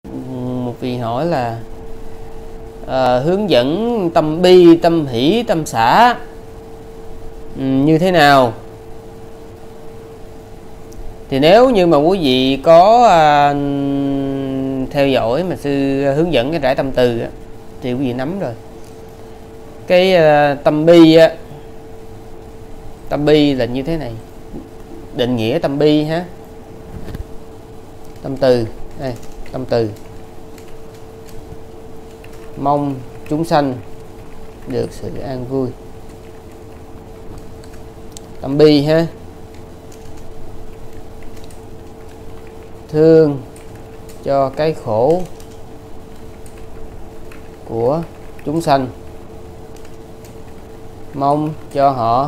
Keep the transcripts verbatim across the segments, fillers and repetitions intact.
Một vị hỏi là à, hướng dẫn tâm bi, tâm hỷ, tâm xả ừ, như thế nào? Thì nếu như mà quý vị có à, theo dõi mà sư hướng dẫn cái rải tâm từ á, thì quý vị nắm rồi. Cái à, tâm bi á, tâm bi là như thế này. Định nghĩa tâm bi ha. Tâm từ đây, tâm từ mong chúng sanh được sự an vui. Tâm bi ha. Thương cho cái khổ của chúng sanh, mong cho họ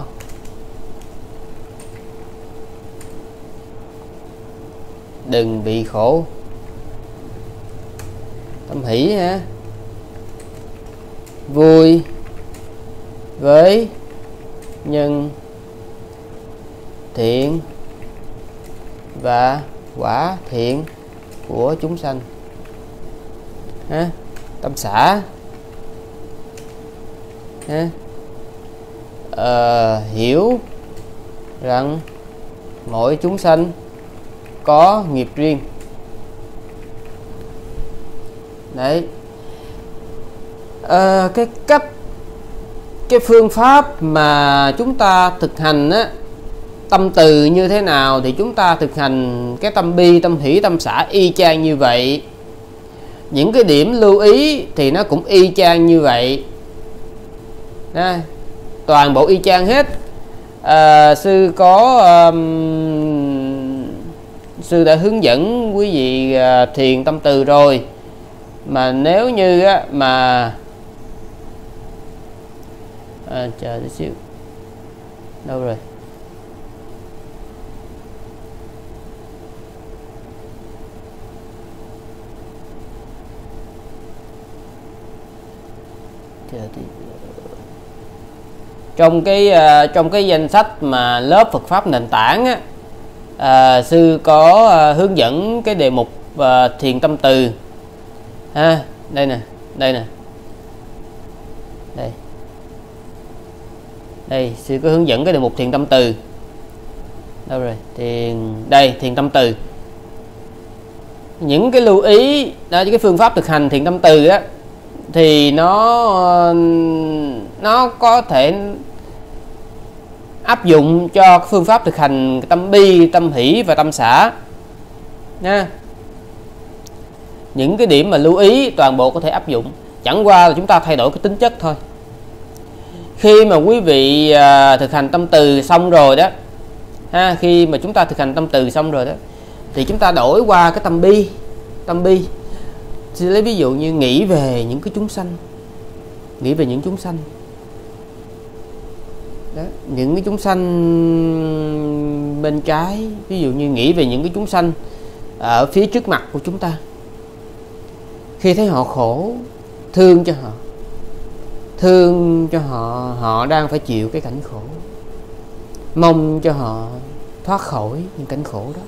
đừng bị khổ. Tâm hỷ ha. Vui với nhân thiện và quả thiện của chúng sanh ha. Tâm xả ha. Ờ, hiểu rằng mỗi chúng sanh có nghiệp riêng. Đấy. À, cái cách, cái phương pháp mà chúng ta thực hành á, tâm từ như thế nào thì chúng ta thực hành cái tâm bi, tâm hỷ, tâm xả y chang như vậy. Những cái điểm lưu ý thì nó cũng y chang như vậy. Đây, toàn bộ y chang hết. À, sư có um, sư đã hướng dẫn quý vị uh, thiền tâm từ rồi. Mà nếu như á, mà à, chờ tí xíu, đâu rồi? Chờ tí. Trong cái uh, trong cái danh sách mà lớp Phật pháp nền tảng á, uh, sư có uh, hướng dẫn cái đề mục uh, thiền tâm từ ha. Đây nè, đây nè, đây đây sư có hướng dẫn cái đề mục thiền tâm từ. Đâu rồi? Thiền, đây, thiền tâm từ. Những cái lưu ý đó, cái phương pháp thực hành thiền tâm từ á, thì nó nó có thể áp dụng cho phương pháp thực hành tâm bi, tâm hỷ và tâm xả nha. Những cái điểm mà lưu ý toàn bộ có thể áp dụng, chẳng qua là chúng ta thay đổi cái tính chất thôi. Khi mà quý vị à, thực hành tâm từ xong rồi đó ha, khi mà chúng ta thực hành tâm từ xong rồi đó thì chúng ta đổi qua cái tâm bi. Tâm bi thì lấy ví dụ như nghĩ về những cái chúng sanh, nghĩ về những chúng sanh đó, những cái chúng sanh bên trái, ví dụ như nghĩ về những cái chúng sanh ở phía trước mặt của chúng ta. Khi thấy họ khổ, thương cho họ, thương cho họ, họ đang phải chịu cái cảnh khổ, mong cho họ thoát khỏi những cảnh khổ đó.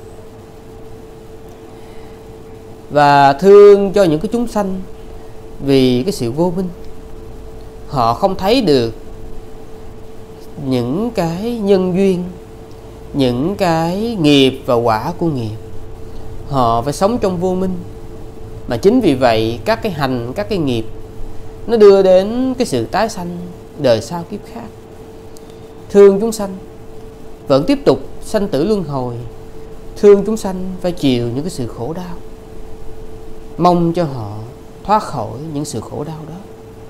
Và thương cho những cái chúng sanh vì cái sự vô minh, họ không thấy được những cái nhân duyên, những cái nghiệp và quả của nghiệp, họ phải sống trong vô minh. Mà chính vì vậy các cái hành, các cái nghiệp nó đưa đến cái sự tái sanh đời sau kiếp khác. Thương chúng sanh vẫn tiếp tục sanh tử luân hồi, thương chúng sanh phải chịu những cái sự khổ đau, mong cho họ thoát khỏi những sự khổ đau đó.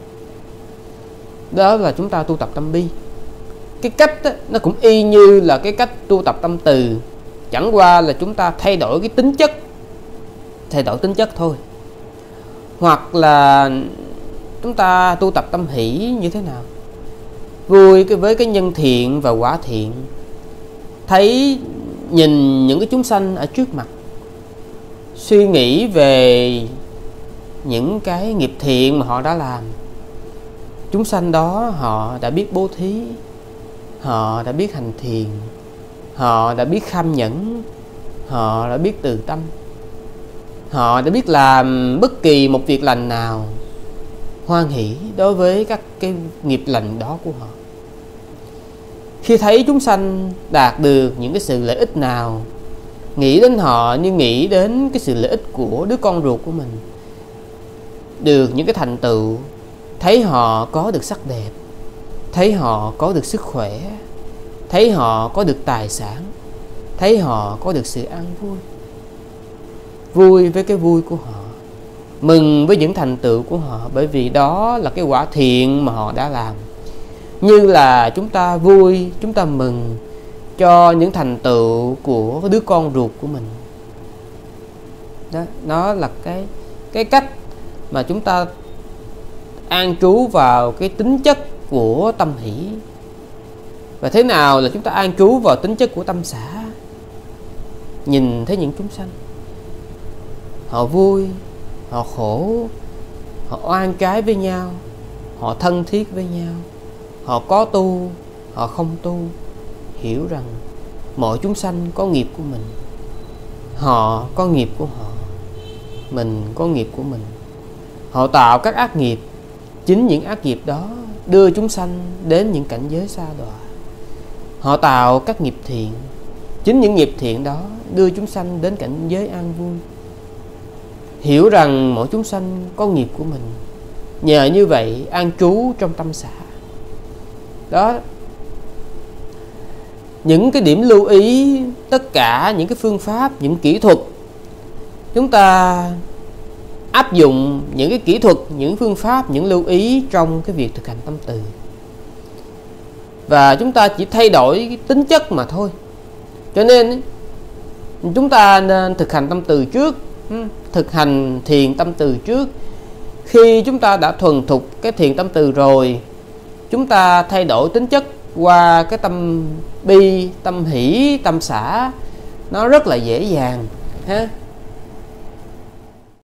Đó là chúng ta tu tập tâm bi. Cái cách đó, nó cũng y như là cái cách tu tập tâm từ, chẳng qua là chúng ta thay đổi cái tính chất, thay đổi tính chất thôi. Hoặc là chúng ta tu tập tâm hỷ như thế nào? Vui với cái nhân thiện và quả thiện, thấy nhìn những cái chúng sanh ở trước mặt, suy nghĩ về những cái nghiệp thiện mà họ đã làm. Chúng sanh đó họ đã biết bố thí, họ đã biết hành thiền, họ đã biết kham nhẫn, họ đã biết từ tâm. Họ đã biết làm bất kỳ một việc lành nào, hoan hỷ đối với các cái nghiệp lành đó của họ. Khi thấy chúng sanh đạt được những cái sự lợi ích nào, nghĩ đến họ như nghĩ đến cái sự lợi ích của đứa con ruột của mình, được những cái thành tựu, thấy họ có được sắc đẹp, thấy họ có được sức khỏe, thấy họ có được tài sản, thấy họ có được sự an vui. Vui với cái vui của họ, mừng với những thành tựu của họ, bởi vì đó là cái quả thiện mà họ đã làm. Như là chúng ta vui, chúng ta mừng cho những thành tựu của đứa con ruột của mình. Đó, nó là cái cái cách mà chúng ta an trú vào cái tính chất của tâm hỷ. Và thế nào là chúng ta an trú vào tính chất của tâm xả? Nhìn thấy những chúng sanh, họ vui, họ khổ, họ oan trái với nhau, họ thân thiết với nhau, họ có tu, họ không tu, hiểu rằng mọi chúng sanh có nghiệp của mình, họ có nghiệp của họ, mình có nghiệp của mình. Họ tạo các ác nghiệp, chính những ác nghiệp đó đưa chúng sanh đến những cảnh giới sa đọa. Họ tạo các nghiệp thiện, chính những nghiệp thiện đó đưa chúng sanh đến cảnh giới an vui. Hiểu rằng mỗi chúng sanh có nghiệp của mình, nhờ như vậy an trú trong tâm xả. Đó, những cái điểm lưu ý, tất cả những cái phương pháp, những kỹ thuật, chúng ta áp dụng những cái kỹ thuật, những phương pháp, những lưu ý trong cái việc thực hành tâm từ. Và chúng ta chỉ thay đổi cái tính chất mà thôi. Cho nên chúng ta nên thực hành tâm từ trước, thực hành thiền tâm từ trước. Khi chúng ta đã thuần thục cái thiền tâm từ rồi, chúng ta thay đổi tính chất qua cái tâm bi, tâm hỷ, tâm xả, nó rất là dễ dàng ha.